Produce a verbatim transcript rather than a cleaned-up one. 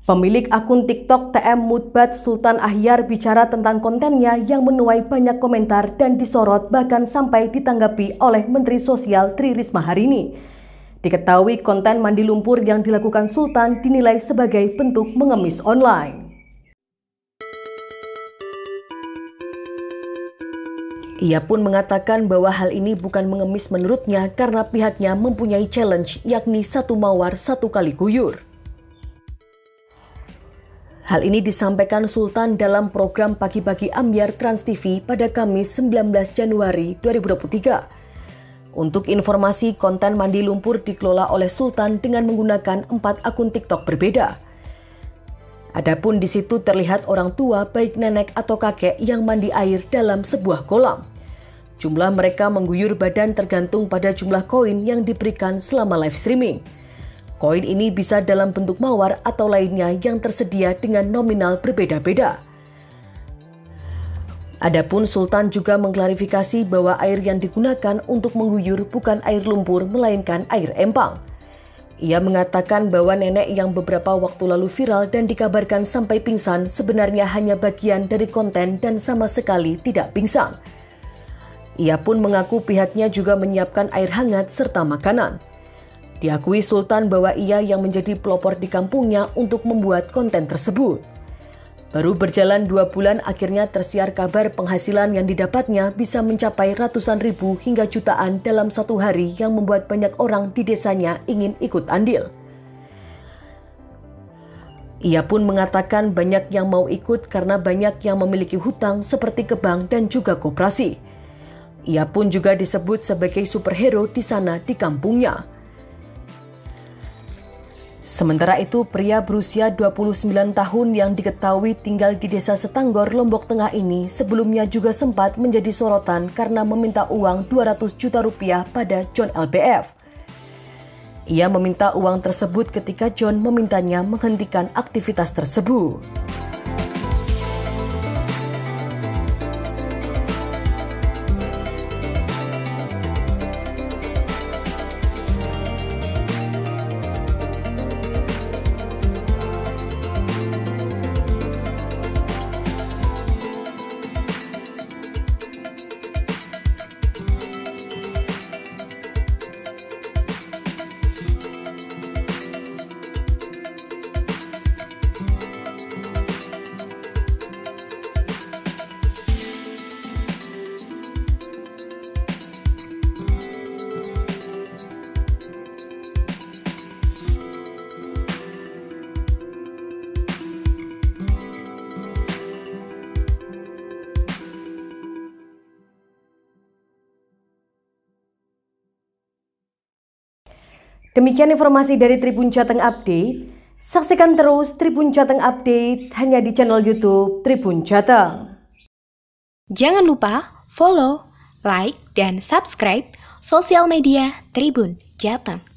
Pemilik akun TikTok T M Mutbat Sultan Ahyar bicara tentang kontennya yang menuai banyak komentar dan disorot bahkan sampai ditanggapi oleh Menteri Sosial Tri Risma hari ini. Diketahui konten mandi lumpur yang dilakukan Sultan dinilai sebagai bentuk mengemis online. Ia pun mengatakan bahwa hal ini bukan mengemis menurutnya karena pihaknya mempunyai challenge yakni satu mawar satu kali guyur. Hal ini disampaikan Sultan dalam program Pagi-Pagi Ambyar Trans T V pada Kamis sembilan belas Januari dua ribu dua puluh tiga. Untuk informasi, konten mandi lumpur dikelola oleh Sultan dengan menggunakan empat akun TikTok berbeda. Adapun di situ terlihat orang tua baik nenek atau kakek yang mandi air dalam sebuah kolam. Jumlah mereka mengguyur badan tergantung pada jumlah koin yang diberikan selama live streaming. Koin ini bisa dalam bentuk mawar atau lainnya yang tersedia dengan nominal berbeda-beda. Adapun Sultan juga mengklarifikasi bahwa air yang digunakan untuk mengguyur bukan air lumpur melainkan air empang. Ia mengatakan bahwa nenek yang beberapa waktu lalu viral dan dikabarkan sampai pingsan sebenarnya hanya bagian dari konten dan sama sekali tidak pingsan. Ia pun mengaku pihaknya juga menyiapkan air hangat serta makanan. Diakui Sultan bahwa ia yang menjadi pelopor di kampungnya untuk membuat konten tersebut. Baru berjalan dua bulan akhirnya tersiar kabar penghasilan yang didapatnya bisa mencapai ratusan ribu hingga jutaan dalam satu hari yang membuat banyak orang di desanya ingin ikut andil. Ia pun mengatakan banyak yang mau ikut karena banyak yang memiliki hutang seperti ke bank dan juga koperasi. Ia pun juga disebut sebagai superhero di sana di kampungnya. Sementara itu, pria berusia dua puluh sembilan tahun yang diketahui tinggal di desa Setanggor, Lombok Tengah ini sebelumnya juga sempat menjadi sorotan karena meminta uang dua ratus juta rupiah pada John L B F. Ia meminta uang tersebut ketika John memintanya menghentikan aktivitas tersebut. Demikian informasi dari Tribun Jateng Update. Saksikan terus Tribun Jateng Update hanya di channel YouTube Tribun Jateng. Jangan lupa follow, like, dan subscribe sosial media Tribun Jateng.